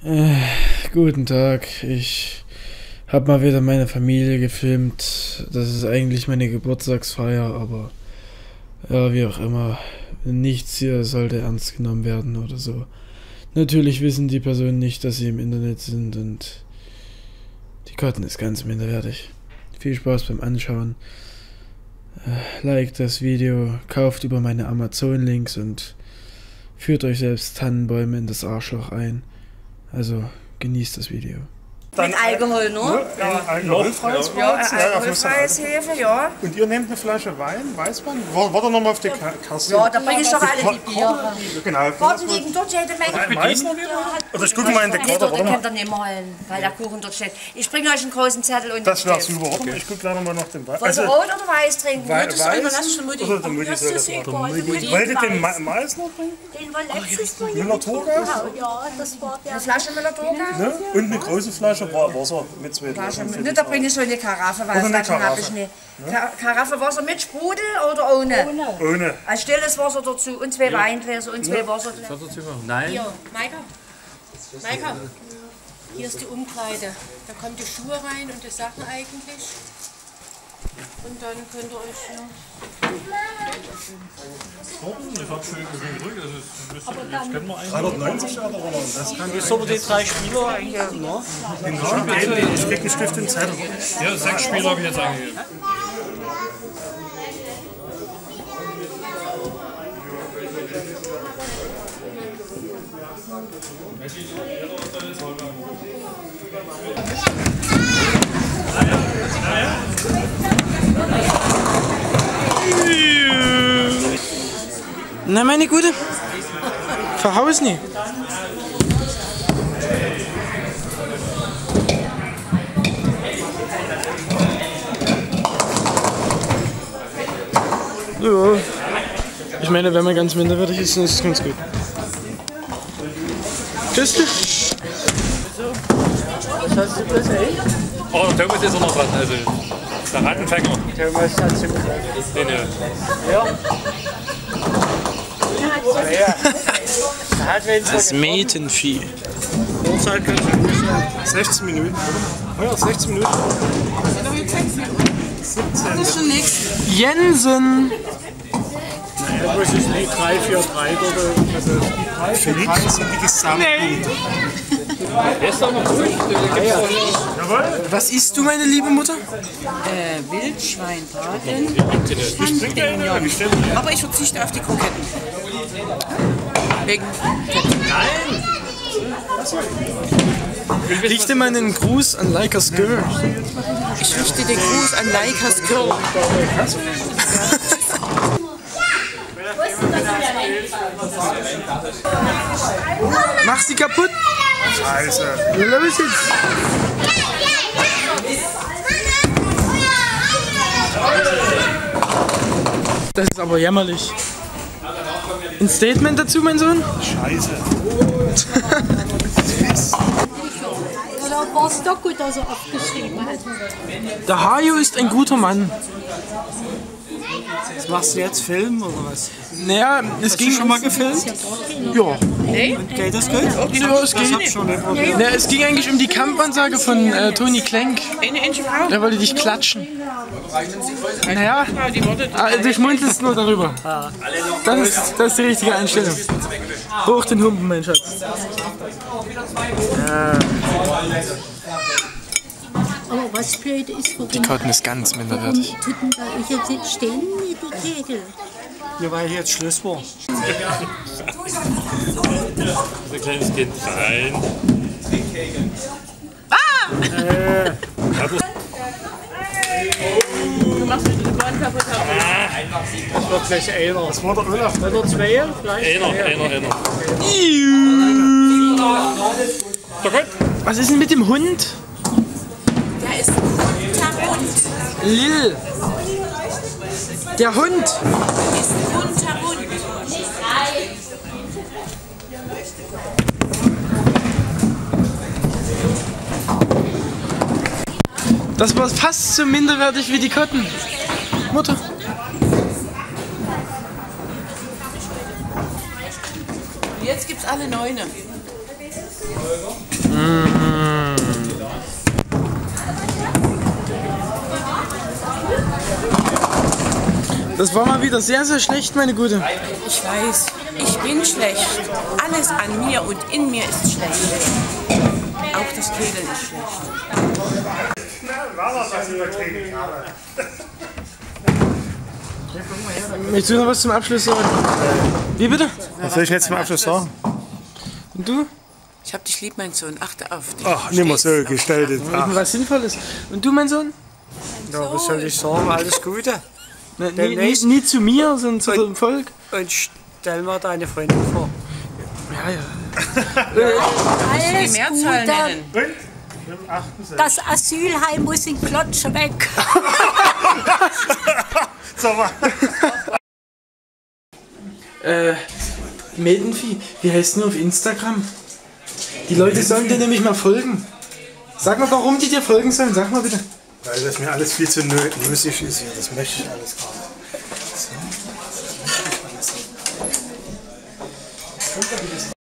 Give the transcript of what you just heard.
Guten Tag, ich habe mal wieder meine Familie gefilmt. Das ist eigentlich meine Geburtstagsfeier, aber ja, wie auch immer. Nichts hier sollte ernst genommen werden oder so. Natürlich wissen die Personen nicht, dass sie im Internet sind und die Kotten ist ganz minderwertig. Viel Spaß beim Anschauen. Liked das Video, kauft über meine Amazon-Links und führt euch selbst Tannenbäume in das Arschloch ein. Also genießt das Video. Mit Alkohol, ne? Ja, alkoholfreies Weizen. Ja, alkoholfreies Hefe, ja. Und ihr nehmt eine Flasche Wein, Weißwein? Warte nochmal auf die Kasse. Ja, da bringe ich doch alle die Biere. Genau. Karten liegen dort jede Menge. Meißner wieder? Oder ich gucke mal in der Karte, Den warte mal. könnt ihr nicht malen, weil der Kuchen dort steht. Ich bringe euch einen großen Zettel und Das wäre super, okay. Ich gucke gleich nochmal nach dem Wein. wollt ihr rot oder weiß trinken? Weiß Mutti. oder der Mutti soll das machen. Wollt ihr den Meißner trinken? Den war letztes Mal. Müller-Thurgau? Ja, das war der. Eine Flasche Müller-Thurgau? Ne? Und eine große Flasche Wasser mit 2 Ne, da bringe ich so eine Karaffe, weil Oder das eine habe ich nicht. Karaffe Wasser mit Sprudel oder ohne? Ohne. Ein stilles Wasser dazu und 2 Weingläser und 2 Wassergläser. Nein. Hier, Maika, hier ist die Umkleide. Da kommen die Schuhe rein und die Sachen eigentlich. Und dann könnt ihr euch hier... Das hat schön gedrückt, das kennen wir eigentlich. 390 oder das kann Ist aber die 3 Spieler eigentlich, ne? ich krieg einen Stift in Zettel. Ja, 6 Spieler habe ich jetzt angegeben. Na meine Gute, verhaus nie. Ja, ich meine, wenn man ganz minderwertig ist, dann ist es ganz gut. Tschüss. Was hast du das, ey? Oh, der Thomas ist auch noch dran, also der Rattenfänger. Thomas hat sie Den, das Mätenvieh. Uhrzeit kannst du nicht sagen. 16 Minuten. Oh ja, 16 Minuten. Das ist schon nichts. Jensen! Das ist die 3, 4, 3 oder also die 3, 4, 3 sind die Gesamtpunkte. der ist doch noch gut. Jawohl. Was isst du, meine liebe Mutter? Wildschweinbraten. Champignon. Aber ich verzichte auf die Kroketten. Wegen Richte mal einen Gruß an Leikas Girl. Ich richte den Gruß an Leikas Girl. Mach sie kaputt! Scheiße. Los jetzt! Das ist aber jämmerlich. Ein Statement dazu, mein Sohn? Scheiße. Oder war es doch gut, dass er abgeschrieben hat? Der Hajo ist ein guter Mann. Was machst du jetzt? Film oder was? Naja, es ging Schon mal gefilmt? Ja. Und geht das gut? Ja, es ging. Na, es ging eigentlich um die Kampfansage von Toni Klenk. Der wollte dich klatschen. Naja, du schmunzelst nur darüber. Das ist die richtige Einstellung. Hoch den Humpen, mein Schatz. Ja. Aber was blöd ist, warum Die Kotten ist ganz minderwertig. tut denn bei euch jetzt stehen die Kegel? Ja, weil hier jetzt Schluss war. Ein kleines Kind rein. Das wird gleich einer. Das war der Olaf. Oder 2 vielleicht? Einer. Was ist denn mit dem Hund? Der ist kunterbunt. Lil. Der Hund. Ist kunterbunt. Das war fast so minderwertig wie die Kotten. Mutter. Jetzt gibt's alle 9. Das war mal wieder sehr, sehr schlecht, meine Gute. Ich weiß, ich bin schlecht. Alles an mir und in mir ist schlecht. Auch das Kegeln ist schlecht. Möchtest du noch was zum Abschluss sagen? Wie bitte? Was soll ich jetzt zum Abschluss sagen? Und du? Ich hab dich lieb, mein Sohn. Achte auf dich. Ach, nicht mehr so gestellt. Was Sinnvolles. Und du, mein Sohn? Ja, was soll ich sagen? Alles Gute. Nie zu mir, sondern zu dem Volk. Und stell mal deine Freundin vor. Ja, ja. Die Mehrzahl nennen. Das Asylheim muss in Klotsche weg. Mädenvieh, wie heißt du auf Instagram? Die Leute sollen dir nämlich mal folgen. Sag mal, warum die dir folgen sollen. Sag mal bitte. Weil das mir alles viel zu nötig ist hier. Das möchte ich alles gerade. So.